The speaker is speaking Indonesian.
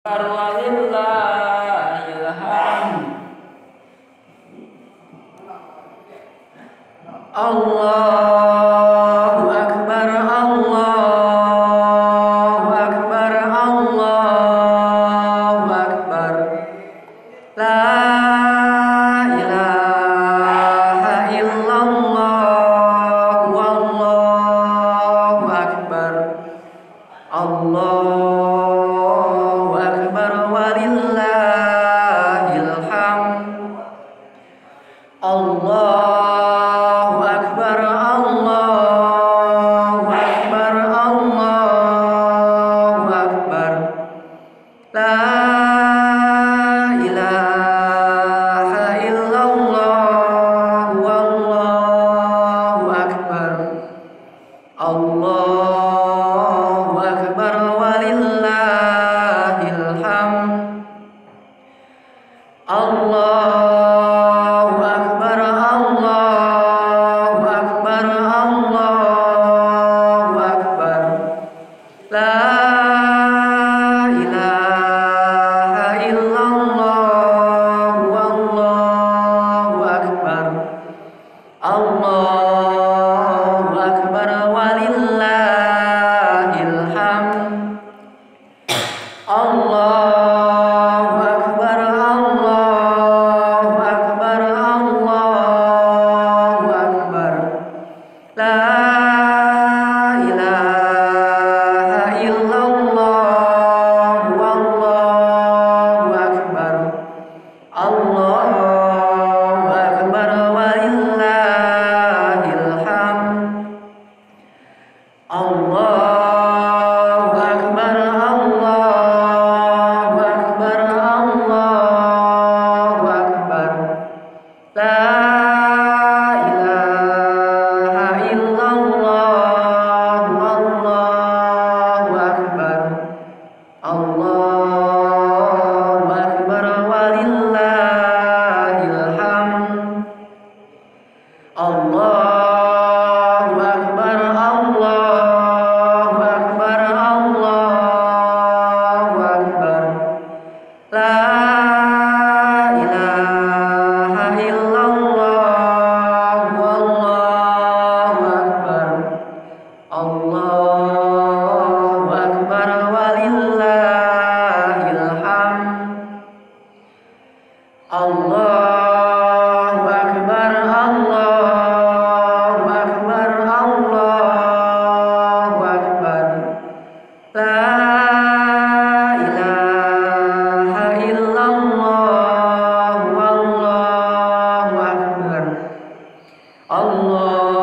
walillahil hamd. Allahu akbar, Allahu akbar, Allahu akbar. La ilaha illallah, wallahu akbar. Allahu akbar walillahil hamd. Allahu akbar, Allahu akbar, Allahu akbar. La ilaha illallah, wallahu akbar. Allahu akbar walillahil hamd. Allahu akbar, Allahu akbar, Allahu akbar. La ilaha illallah, wallahu akbar. Allahu akbar walillahil hamd. Allahu akbar, Allahu akbar, Allahu akbar. La ilaha illallah, wallahu akbar. Allahu akbar walillahil hamd. Allahu akbar, Allahu akbar, Allahu akbar. La ilaha illallah, wallahu akbar. Allahu akbar walillahil hamd. Allahu akbar, Allahu akbar, Allahu akbar. La ilaha illallah, wallahu akbar. Allahu akbar walillahil hamd. Allahu akbar, Allahu akbar, Allahu akbar. La ilaha illallah, wallahu akbar. Allah